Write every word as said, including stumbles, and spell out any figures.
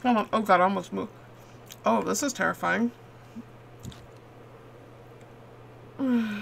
Come on. Oh god, I almost moved. Oh, this is terrifying.